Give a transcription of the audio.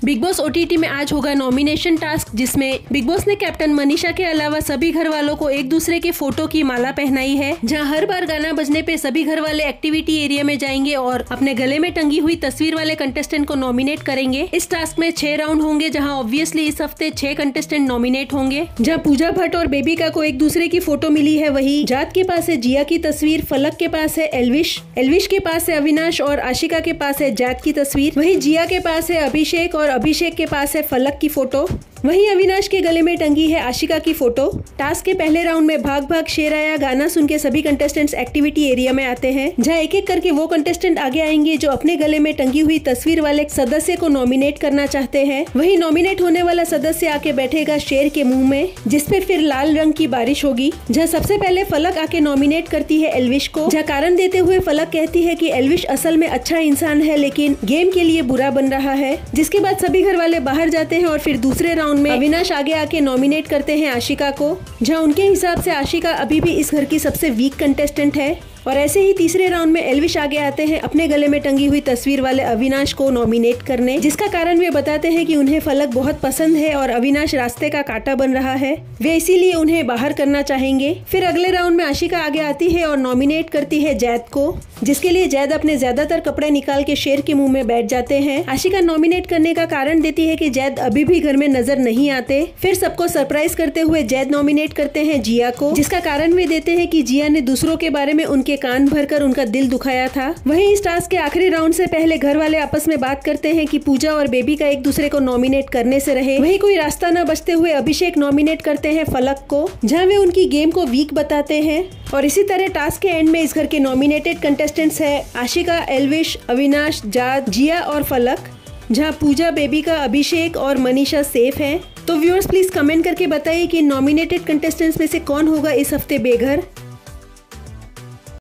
Big boss OTT में आज होगा नॉमिनेशन टास्क, जिसमें बिग बॉस ने कैप्टन मनीषा के अलावा सभी घर वालों को एक दूसरे के फोटो की माला पहनाई है, जहां हर बार गाना बजने पे सभी घर वाले एक्टिविटी एरिया में जाएंगे और अपने गले में टंगी हुई तस्वीर वाले कंटेस्टेंट को नॉमिनेट करेंगे। इस टास्क में 6 राउंड होंगे, जहां ऑब्वियसली इस हफ्ते 6 कंटेस्टेंट नॉमिनेट होंगे। जहां पूजा भट्ट और बेबिका को एक दूसरे की फोटो मिली है, वही जात के पास है जिया की तस्वीर, फलक के पास है एल्विश के पास है अविनाश और आशिका के पास है जात की तस्वीर। वही जिया के पास है अभिषेक और अभिषेक के पास है फलक की फोटो। वहीं अविनाश के गले में टंगी है आशिका की फोटो। टास्क के पहले राउंड में भाग भाग शेर आया गाना सुन के सभी कंटेस्टेंट्स एक्टिविटी एरिया में आते हैं, जहां एक एक करके वो कंटेस्टेंट आगे आएंगे जो अपने गले में टंगी हुई तस्वीर वाले सदस्य को नॉमिनेट करना चाहते हैं। वहीं नॉमिनेट होने वाला सदस्य आके बैठेगा शेर के मुंह में, जिसपे फिर लाल रंग की बारिश होगी। जहाँ सबसे पहले फलक आके नॉमिनेट करती है एल्विश को, जहाँ कारण देते हुए फलक कहती है कि एल्विश असल में अच्छा इंसान है लेकिन गेम के लिए बुरा बन रहा है। जिसके बाद सभी घर वाले बाहर जाते हैं और फिर दूसरे राउंड में अविनाश आगे आके नॉमिनेट करते हैं आशिका को, जहां उनके हिसाब से आशिका अभी भी इस घर की सबसे वीक कंटेस्टेंट है। और ऐसे ही तीसरे राउंड में एल्विश आगे आते हैं अपने गले में टंगी हुई तस्वीर वाले अविनाश को नॉमिनेट करने, जिसका कारण वे बताते हैं कि उन्हें फलक बहुत पसंद है और अविनाश रास्ते का कांटा बन रहा है, वे इसीलिए उन्हें बाहर करना चाहेंगे। फिर अगले राउंड में आशिका आगे आती है और नॉमिनेट करती है जैद को, जिसके लिए जैद अपने ज्यादातर कपड़े निकाल के शेर के मुंह में बैठ जाते हैं। आशिका नॉमिनेट करने का कारण देती है कि जैद अभी भी घर में नजर नहीं आते। फिर सबको सरप्राइज करते हुए जैद नॉमिनेट करते हैं जिया को, जिसका कारण वे देते हैं कि जिया ने दूसरों के बारे में उनके कान भरकर उनका दिल दुखाया था। वहीं इस टास्क के आखिरी राउंड से पहले घर वाले आपस में बात करते हैं कि पूजा और बेबी का एक दूसरे को नॉमिनेट करने से रहे। वहीं कोई रास्ता न बचते हुए अभिषेक नॉमिनेट करते हैं फलक को, जहां वे उनकी गेम को वीक बताते हैं। और इसी तरह टास्क के एंड में इस घर के नॉमिनेटेड कंटेस्टेंट्स है आशिका, एल्विश, अविनाश, जाद, जिया और फलक, जहां पूजा, बेबिका, अभिषेक और मनीषा सेफ हैं। तो व्यूअर्स प्लीज कमेंट करके बताइए कि नॉमिनेटेड कंटेस्टेंट्स में से कौन होगा इस हफ्ते बेघर।